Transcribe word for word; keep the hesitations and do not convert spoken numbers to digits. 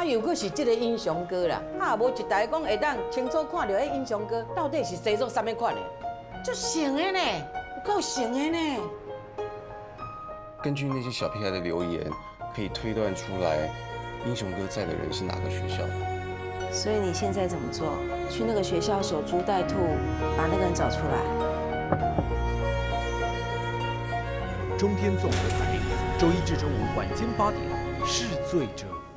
啊，又搁是这个英雄哥啦，啊，无一台讲会当清楚看到迄英雄哥到底是西装啥物款的，足像的呢，够像的呢。 根据那些小屁孩的留言，可以推断出来，英雄哥在的人是哪个学校的。 所以你现在怎么做？去那个学校守株待兔，把那个人找出来。 中天综合台，周一至周五晚间八点，《试罪者》。